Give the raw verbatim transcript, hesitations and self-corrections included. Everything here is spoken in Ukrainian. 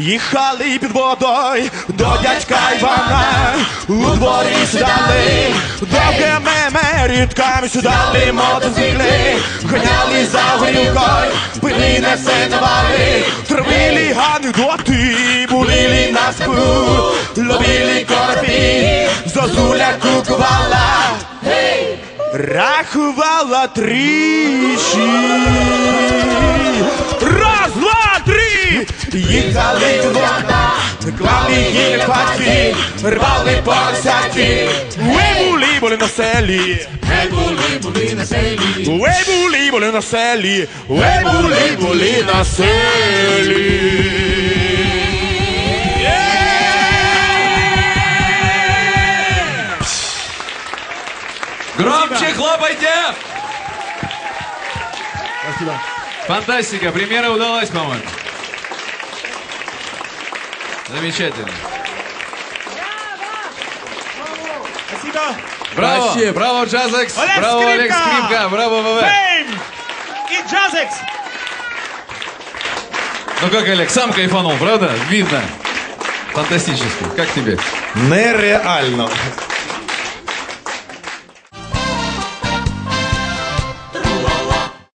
Їхали під водою до дядька Івана, у дворі сідали, довгими мерідками сідали мотоцикли, ганяли за горілкою, пили не сенували, травили анекдоти, булили на спу, ловили коропі, зозуля кукувала, рахувала тричі. Раз, два, три! Їхали вдома, клали її паті, рвали поросяті. Уей, були, були на селі. Гей, були, були на селі. Уей, були, були на селі. Уей, були, були на селі. Громче хлопайте! Спасибо. Фантастика, премьера удалась, по-моему. Замечательно. Спасибо. Браво, Вообще. браво, Джазекс, Олег браво, Скрипка. Олег Скрипка, браво, ВВ. Фейм и Джазекс. Ну как, Олег, сам кайфанул, правда? Видно. Фантастически. Как тебе? Нереально.